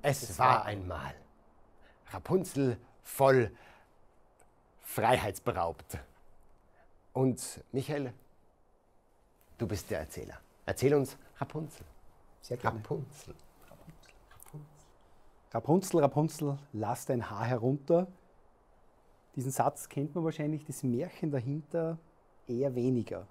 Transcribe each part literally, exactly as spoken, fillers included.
Es war einmal Rapunzel voll freiheitsberaubt. Und Michael, du bist der Erzähler. Erzähl uns Rapunzel. Sehr gerne. Rapunzel. Rapunzel, Rapunzel, Rapunzel, lass dein Haar herunter. Diesen Satz kennt man wahrscheinlich, das Märchen dahinter eher weniger.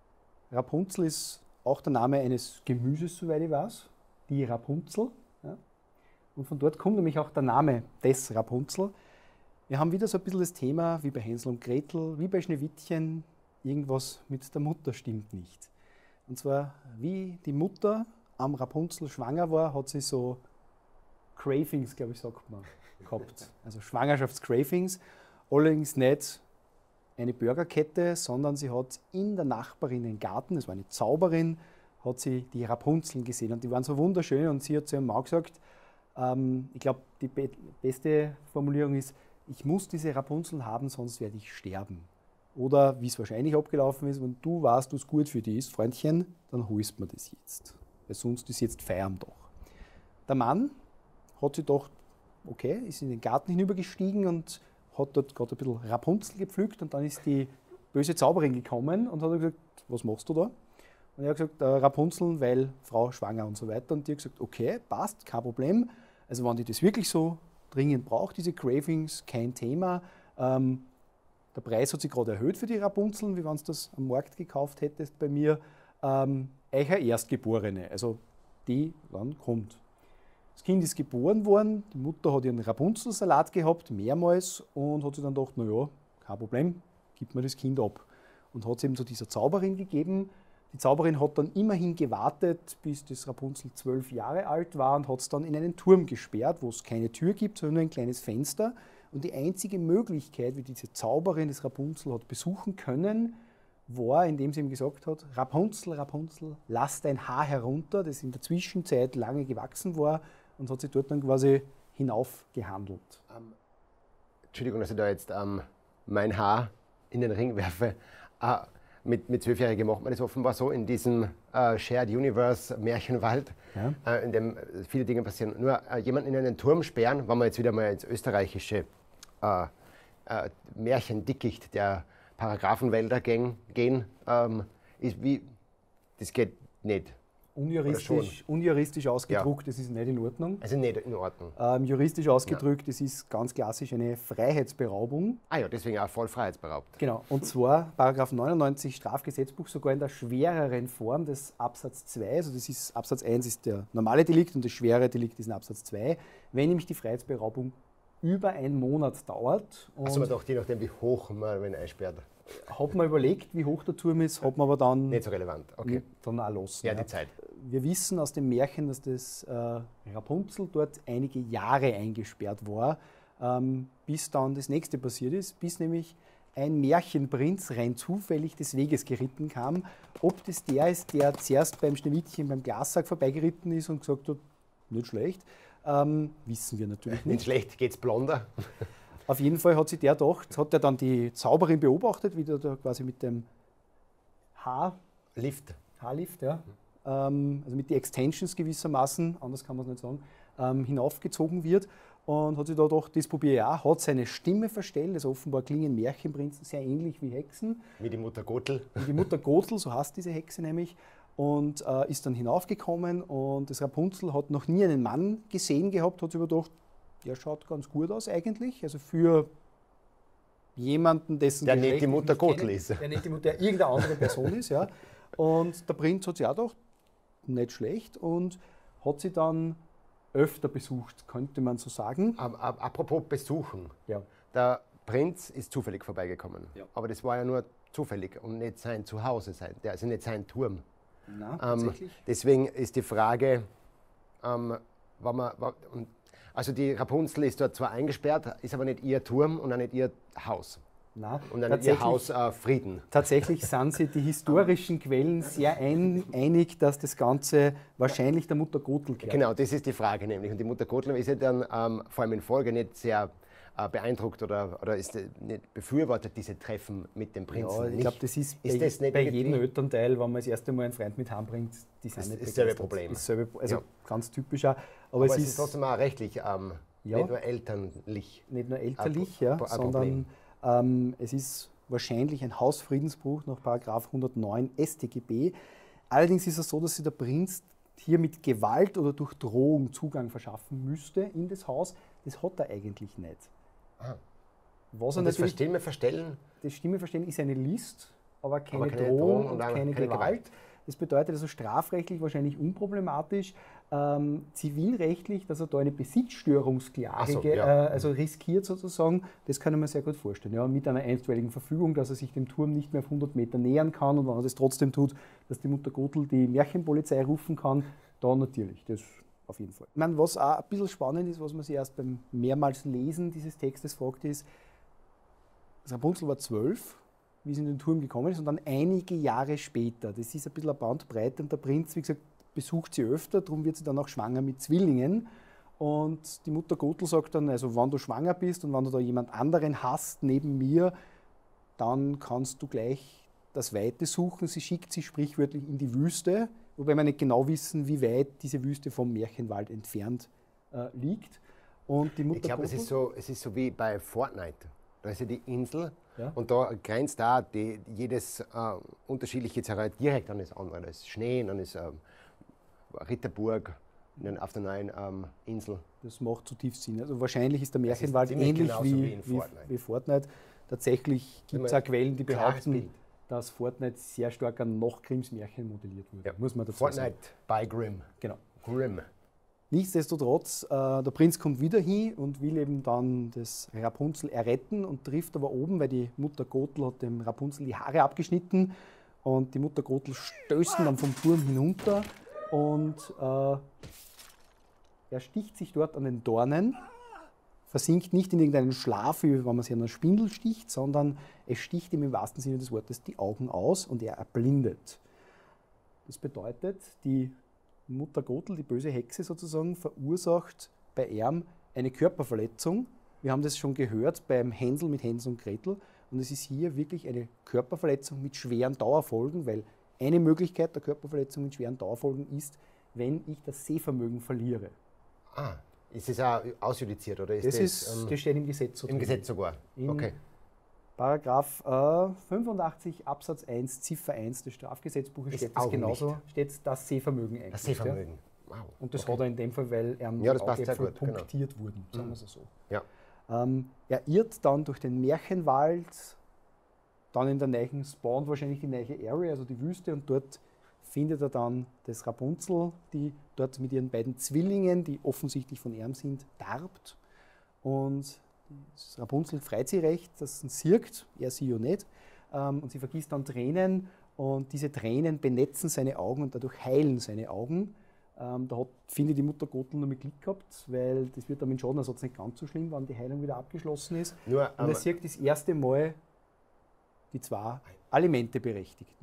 Rapunzel ist auch der Name eines Gemüses, soweit ich weiß, die Rapunzel. Ja. Und von dort kommt nämlich auch der Name des Rapunzel. Wir haben wieder so ein bisschen das Thema, wie bei Hänsel und Gretel, wie bei Schneewittchen, irgendwas mit der Mutter stimmt nicht. Und zwar, wie die Mutter am Rapunzel schwanger war, hat sie so Cravings, glaube ich, sagt man, gehabt. Also Schwangerschaftscravings. Allerdings nicht eine Burgerkette, sondern sie hat in der Nachbarin im Garten, das war eine Zauberin, hat sie die Rapunzeln gesehen und die waren so wunderschön und sie hat zu ihrem Mann gesagt, ähm, ich glaube, die be beste Formulierung ist, ich muss diese Rapunzeln haben, sonst werde ich sterben. Oder wie es wahrscheinlich abgelaufen ist, wenn du weißt, was gut für dich ist, Freundchen, dann holst du mir das jetzt. Weil sonst ist jetzt Feierabend doch. Der Mann hat sich gedacht, okay, ist in den Garten hinübergestiegen und hat dort gerade ein bisschen Rapunzel gepflückt und dann ist die böse Zauberin gekommen und hat gesagt, was machst du da? Und er hat gesagt, äh, Rapunzel, weil Frau schwanger und so weiter. Und die hat gesagt, okay, passt, kein Problem. Also wenn die das wirklich so dringend braucht, diese Cravings, kein Thema. Ähm, der Preis hat sich gerade erhöht für die Rapunzeln, wie wenn du das am Markt gekauft hättest bei mir. Ähm, Eicher Erstgeborene, also die wann kommt. Das Kind ist geboren worden, die Mutter hat ihren Rapunzelsalat gehabt, mehrmals, und hat sich dann gedacht, naja, kein Problem, gib mir das Kind ab. Und hat es eben zu dieser Zauberin gegeben. Die Zauberin hat dann immerhin gewartet, bis das Rapunzel zwölf Jahre alt war und hat es dann in einen Turm gesperrt, wo es keine Tür gibt, sondern nur ein kleines Fenster. Und die einzige Möglichkeit, wie diese Zauberin das Rapunzel hat besuchen können, war, indem sie ihm gesagt hat, Rapunzel, Rapunzel, lass dein Haar herunter, das in der Zwischenzeit lange gewachsen war, und hat sich dort dann quasi hinaufgehandelt. Ähm, Entschuldigung, dass ich da jetzt ähm, mein Haar in den Ring werfe. Äh, mit mit Zwölfjährigen macht man das offenbar so in diesem äh, Shared Universe Märchenwald, Ja. äh, in dem viele Dinge passieren. Nur äh, jemanden in einen Turm sperren, wenn wir jetzt wieder mal ins österreichische äh, äh, Märchendickicht der Paragraphenwälder gehen, gehen ähm, ist wie, das geht nicht. Unjuristisch, unjuristisch ausgedruckt, ja. Das ist nicht in Ordnung. Also nicht in Ordnung. Ähm, juristisch ausgedrückt, ja. Das ist ganz klassisch eine Freiheitsberaubung. Ah ja, deswegen auch voll freiheitsberaubt. Genau, und zwar Paragraph neunundneunzig Strafgesetzbuch, sogar in der schwereren Form des Absatz zwei, also das ist Absatz eins ist der normale Delikt und das schwere Delikt ist in Absatz zwei, wenn nämlich die Freiheitsberaubung über einen Monat dauert. Achso, man dachte, je nachdem, wie hoch man wen einsperrt. Hat man überlegt, wie hoch der Turm ist, hat man aber dann nicht so relevant. Okay. Dann auch lassen. Ja, die Zeit. Wir wissen aus dem Märchen, dass das äh, Rapunzel dort einige Jahre eingesperrt war, ähm, bis dann das nächste passiert ist, bis nämlich ein Märchenprinz rein zufällig des Weges geritten kam. Ob das der ist, der zuerst beim Schneewittchen beim Glassack vorbeigeritten ist und gesagt hat, nicht schlecht, ähm, wissen wir natürlich nicht. Nicht schlecht, geht's blonder? Auf jeden Fall hat sich der gedacht, hat er dann die Zauberin beobachtet, wie der da quasi mit dem Haar... Lift. Haarlift, ja. Ähm, also mit den Extensions gewissermaßen, anders kann man es nicht sagen, ähm, hinaufgezogen wird. Und hat sich da gedacht, das probiere ich auch, hat seine Stimme verstellt, also offenbar klingen Märchenprinzen sehr ähnlich wie Hexen. Wie die Mutter Gotel. Wie die Mutter Gotel, so heißt diese Hexe nämlich. Und äh, ist dann hinaufgekommen und das Rapunzel hat noch nie einen Mann gesehen gehabt, hat sich überdacht, der schaut ganz gut aus eigentlich, also für jemanden, dessen der Geschlecht nicht die Mutter nicht Gotel kenne, ist. Der nicht die Mutter, der irgendeine andere Person ist, ja. Und der Prinz hat sich auch gedacht, nicht schlecht, und hat sie dann öfter besucht, könnte man so sagen. Apropos besuchen. Ja. Der Prinz ist zufällig vorbeigekommen. Ja. Aber das war ja nur zufällig und nicht sein Zuhause sein, also nicht sein Turm. Na, ähm, tatsächlich. Deswegen ist die Frage, ähm, wenn man, und also die Rapunzel ist dort zwar eingesperrt, ist aber nicht ihr Turm und auch nicht ihr Haus. Nein, und dann ihr Haus äh, Frieden. Tatsächlich sind sich die historischen Quellen sehr ein, einig, dass das Ganze wahrscheinlich der Mutter Gotel gehört. Genau, das ist die Frage nämlich. Und die Mutter Gotel ist ja dann ähm, vor allem in Folge nicht sehr äh, beeindruckt oder, oder ist nicht befürwortet, diese Treffen mit dem Prinzen. Ja, ich glaube, das ist, ist bei, das nicht bei jedem Elternteil, wenn man das erste Mal einen Freund mit heimbringt, die sind das nicht ist dasselbe Problem. Das selbe, also ja. ganz typisch auch. Aber, Aber es, es ist trotzdem auch rechtlich, ähm, ja, nicht nur elterlich. Nicht nur elterlich, ja, sondern ähm, es ist wahrscheinlich ein Hausfriedensbruch nach Paragraph hundertneun S t G B. Allerdings ist es so, dass sich der Prinz hier mit Gewalt oder durch Drohung Zugang verschaffen müsste in das Haus. Das hat er eigentlich nicht. Ah. Was und das Stimme verstellen? Das Stimme verstellen ist eine List, aber keine, aber keine Drohung, Drohung und, und keine, keine Gewalt. Gewalt. Das bedeutet also strafrechtlich wahrscheinlich unproblematisch. Ähm, zivilrechtlich, dass er da eine Besitzstörungsklage so, ja. äh, also riskiert sozusagen, das kann ich mir sehr gut vorstellen. Ja, mit einer einstweiligen Verfügung, dass er sich dem Turm nicht mehr auf hundert Meter nähern kann und wenn er das trotzdem tut, dass die Mutter Gotel die Märchenpolizei rufen kann, da natürlich, das auf jeden Fall. Ich meine, was auch ein bisschen spannend ist, was man sich erst beim mehrmals Lesen dieses Textes fragt, ist, Rapunzel war zwölf, wie sie in den Turm gekommen ist, und dann einige Jahre später, das ist ein bisschen eine Bandbreite, und der Prinz, wie gesagt, besucht sie öfter, darum wird sie dann auch schwanger mit Zwillingen. Und die Mutter Gotel sagt dann, also wenn du schwanger bist und wenn du da jemand anderen hast neben mir, dann kannst du gleich das Weite suchen. Sie schickt sie sprichwörtlich in die Wüste, wobei wir nicht genau wissen, wie weit diese Wüste vom Märchenwald entfernt äh, liegt. Und die Mutter ich glaube, es, ist so, es ist so wie bei Fortnite. Da ist ja die Insel, ja, und da grenzt da die, jedes äh, unterschiedliche Terrain direkt an das andere. Da ist Schnee, dann ist ähm, Ritterburg auf der neuen ähm, Insel. Das macht zutiefst Sinn. Also wahrscheinlich ist der Märchenwald ist ähnlich wie, wie, wie, Fortnite. wie Fortnite. Tatsächlich gibt es auch Quellen, die behaupten, dass Fortnite sehr stark an noch Grimms Märchen modelliert wurde. Ja. Muss man dazu Fortnite sagen. by Grimm. Genau. Grimm. Nichtsdestotrotz, äh, der Prinz kommt wieder hin und will eben dann das Rapunzel erretten und trifft aber oben, weil die Mutter Gotel hat dem Rapunzel die Haare abgeschnitten und die Mutter Gotel stößt ihn dann vom Turm hinunter und äh, er sticht sich dort an den Dornen, versinkt nicht in irgendeinen Schlaf, wie wenn man sich an einer Spindel sticht, sondern es sticht ihm im wahrsten Sinne des Wortes die Augen aus und er erblindet. Das bedeutet, die Mutter Gotel, die böse Hexe sozusagen, verursacht bei ihm eine Körperverletzung. Wir haben das schon gehört beim Hänsel mit Hänsel und Gretel. Und es ist hier wirklich eine Körperverletzung mit schweren Dauerfolgen, weil eine Möglichkeit der Körperverletzung mit schweren Dauerfolgen ist, wenn ich das Sehvermögen verliere. Ah, ist das auch ausjudiziert oder ist das? Das, ist, ähm, das steht im Gesetz. Im Gesetz sogar. In okay. Paragraph äh, fünfundachtzig Absatz eins Ziffer eins des Strafgesetzbuches steht das genauso, nicht. steht das Sehvermögen eigentlich. Das Sehvermögen, ja. Wow. Und das okay. hat er in dem Fall, weil ähm, ja, die Augäpfel punktiert genau. wurden, sagen wir es so. Ja. Ähm, er irrt dann durch den Märchenwald, dann in der neuen Spawn wahrscheinlich die neue Area, also die Wüste, und dort findet er dann das Rapunzel, die dort mit ihren beiden Zwillingen, die offensichtlich von ihm sind, darbt. Und das Rapunzel freut sich recht, dass sie sirkt, er sie ja nicht. Ähm, und sie vergießt dann Tränen und diese Tränen benetzen seine Augen und dadurch heilen seine Augen. Ähm, da hat, finde ich, die Mutter Gotel nur mit Glück gehabt, weil das wird dann mit Schadenersatz nicht ganz so schlimm, wenn die Heilung wieder abgeschlossen ist. Nur, und er sieht das erste Mal die zwei Alimenteberechtigten.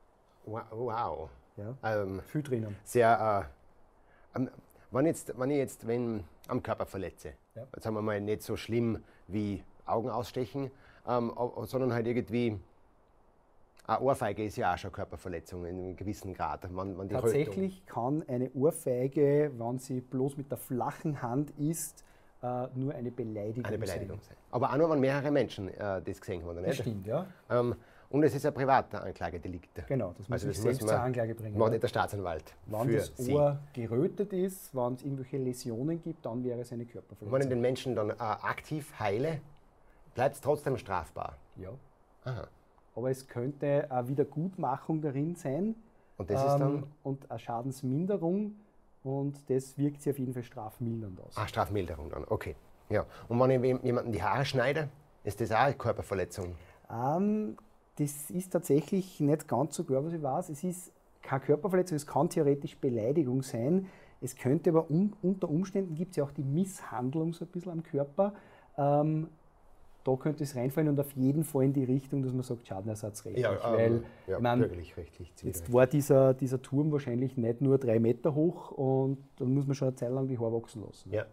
Wow. Ja, ähm, viel drinnen. Sehr, äh, ähm, wenn, jetzt, wenn ich jetzt wenn, am Körper verletze, ja. sagen wir mal nicht so schlimm wie Augen ausstechen, ähm, sondern halt irgendwie, eine Ohrfeige ist ja auch schon eine Körperverletzung in einem gewissen Grad. Wenn, wenn die Tatsächlich Rötung kann eine Ohrfeige, wenn sie bloß mit der flachen Hand ist, äh, nur eine Beleidigung, eine Beleidigung sein. sein. Aber auch nur, wenn mehrere Menschen äh, das gesehen haben. Nicht? Das stimmt, ja. Ähm, Und es ist ein privater Anklagedelikt. Genau, das muss also ich das selbst muss zur Anklage bringen. Macht nicht der Staatsanwalt. Wenn für das Sie. Ohr gerötet ist, wenn es irgendwelche Läsionen gibt, dann wäre es eine Körperverletzung. Wenn ich den Menschen dann äh, aktiv heile, bleibt es trotzdem strafbar. Ja. Aha. Aber es könnte eine Wiedergutmachung darin sein. Und das ähm, ist dann? Und eine Schadensminderung. Und das wirkt sich auf jeden Fall strafmildernd aus. Ah, Strafmilderung dann, okay. Ja. Und wenn ich jemanden die Haare schneide, ist das auch eine Körperverletzung? Ähm, Das ist tatsächlich nicht ganz so klar, was ich weiß. Es ist keine Körperverletzung, es kann theoretisch Beleidigung sein. Es könnte aber un unter Umständen gibt es ja auch die Misshandlung so ein bisschen am Körper. Ähm, da könnte es reinfallen und auf jeden Fall in die Richtung, dass man sagt, Schadenersatzrechtlich. Ja, weil, ähm, ja, ich mein, bürgerlich, rechtlich. Jetzt war dieser, dieser Turm wahrscheinlich nicht nur drei Meter hoch und dann muss man schon eine Zeit lang die Haare wachsen lassen. Ja.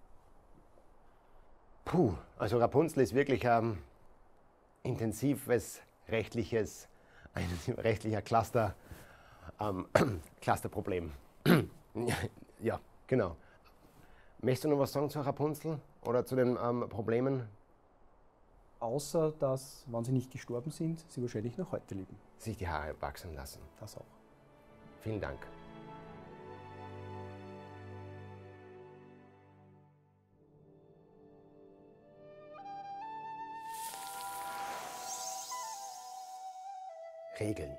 Puh, also Rapunzel ist wirklich ein ähm, intensives rechtliches, ein rechtlicher Cluster, ähm, Clusterproblem. Ja, genau. Möchtest du noch was sagen zu Rapunzel oder zu den ähm, Problemen? Außer, dass, wenn sie nicht gestorben sind, sie wahrscheinlich noch heute leben. Sich die Haare wachsen lassen. Das auch. Vielen Dank. Regeln.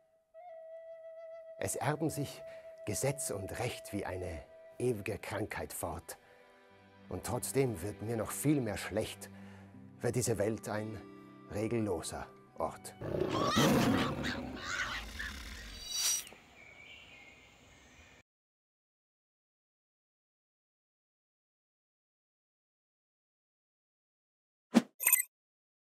Es erben sich Gesetz und Recht wie eine ewige Krankheit fort. Und trotzdem wird mir noch viel mehr schlecht, wird diese Welt ein regelloser Ort.